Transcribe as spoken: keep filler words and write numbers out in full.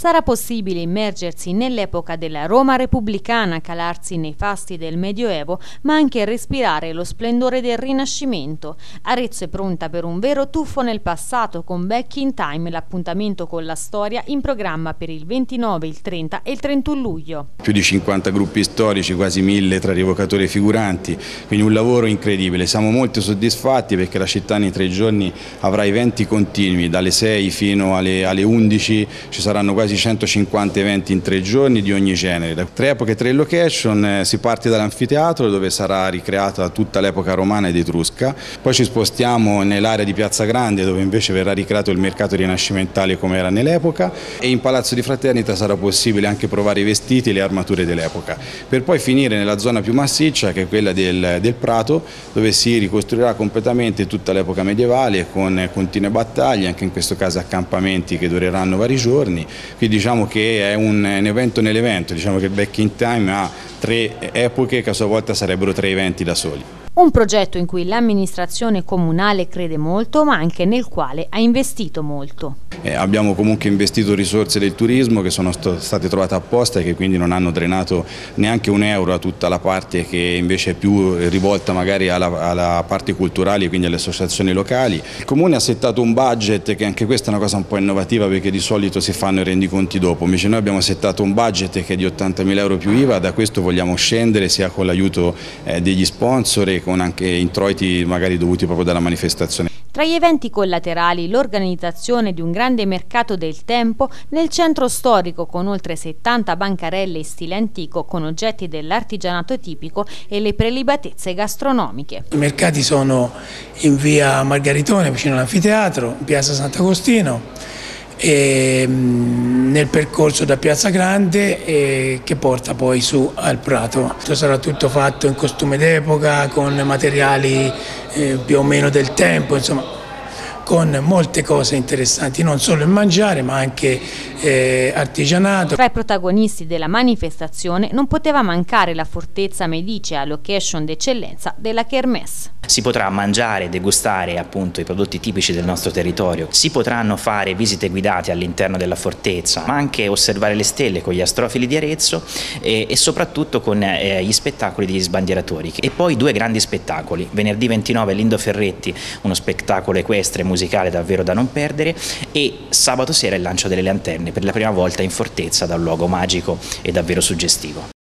Sarà possibile immergersi nell'epoca della Roma repubblicana, calarsi nei fasti del Medioevo, ma anche respirare lo splendore del Rinascimento. Arezzo è pronta per un vero tuffo nel passato con Back in Time, l'appuntamento con la storia in programma per il ventinove, il trenta e il trentuno luglio. Più di cinquanta gruppi storici, quasi mille tra rievocatori e figuranti, quindi un lavoro incredibile. Siamo molto soddisfatti perché la città nei tre giorni avrà eventi continui, dalle sei fino alle, alle undici ci saranno quasi centocinquanta eventi in tre giorni di ogni genere. Da tre epoche, tre location, eh, si parte dall'anfiteatro dove sarà ricreata tutta l'epoca romana ed etrusca, poi ci spostiamo nell'area di Piazza Grande dove invece verrà ricreato il mercato rinascimentale come era nell'epoca, e in Palazzo di Fraternita sarà possibile anche provare i vestiti e le armature dell'epoca, per poi finire nella zona più massiccia che è quella del, del Prato, dove si ricostruirà completamente tutta l'epoca medievale con continue battaglie, anche in questo caso accampamenti che dureranno vari giorni. Quindi diciamo che è un, un evento nell'evento, diciamo che il Back in Time ha tre epoche che a sua volta sarebbero tre eventi da soli. Un progetto in cui l'amministrazione comunale crede molto, ma anche nel quale ha investito molto. Eh, abbiamo comunque investito risorse del turismo che sono state trovate apposta e che quindi non hanno drenato neanche un euro a tutta la parte che invece è più rivolta magari alla, alla parte culturale, quindi alle associazioni locali. Il Comune ha settato un budget, che anche questa è una cosa un po' innovativa perché di solito si fanno i rendiconti dopo, invece noi abbiamo settato un budget che è di ottantamila euro più I V A, da questo vogliamo scendere sia con l'aiuto eh, degli sponsor e con anche introiti magari dovuti proprio dalla manifestazione. Tra gli eventi collaterali l'organizzazione di un grande mercato del tempo nel centro storico con oltre settanta bancarelle in stile antico con oggetti dell'artigianato tipico e le prelibatezze gastronomiche. I mercati sono in via Margaritone vicino all'anfiteatro, in piazza Sant'Agostino, e nel percorso da Piazza Grande e che porta poi su al Prato. Sarà tutto fatto in costume d'epoca, con materiali eh, più o meno del tempo, insomma con molte cose interessanti, non solo il mangiare ma anche eh, artigianato. Tra i protagonisti della manifestazione non poteva mancare la Fortezza Medicea, location d'eccellenza della Kermesse. Si potrà mangiare e degustare appunto i prodotti tipici del nostro territorio, si potranno fare visite guidate all'interno della fortezza, ma anche osservare le stelle con gli astrofili di Arezzo e, e soprattutto con eh, gli spettacoli degli sbandieratori. E poi due grandi spettacoli, venerdì ventinove Lindo Ferretti, uno spettacolo equestre musicale davvero da non perdere, e sabato sera il lancio delle lanterne per la prima volta in fortezza da un luogo magico e davvero suggestivo.